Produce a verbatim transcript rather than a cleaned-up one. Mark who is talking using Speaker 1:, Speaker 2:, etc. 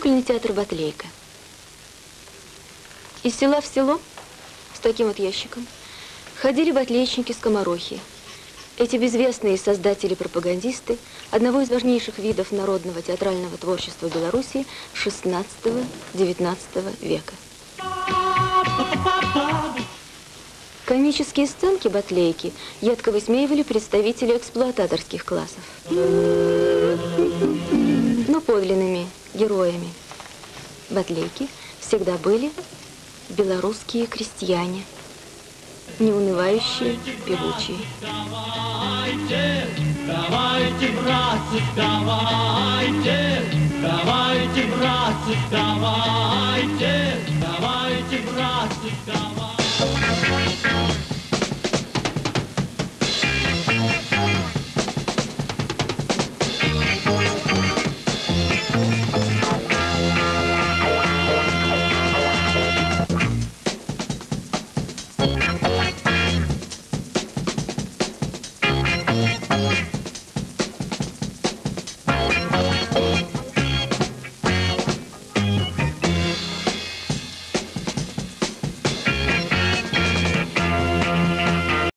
Speaker 1: кукольный театр «Батлейка». Из села в село с таким вот ящиком ходили батлейщики-скоморохи. Эти безвестные создатели-пропагандисты одного из важнейших видов народного театрального творчества Белоруссии шестнадцатого-девятнадцатого века. Комические сценки батлейки едко высмеивали представители эксплуататорских классов. Но подлинными героями батлейки всегда были белорусские крестьяне, неунывающие, певучие.
Speaker 2: Давайте, давайте, братцы, давайте, давайте, братцы, давайте, давайте, братцы, давайте.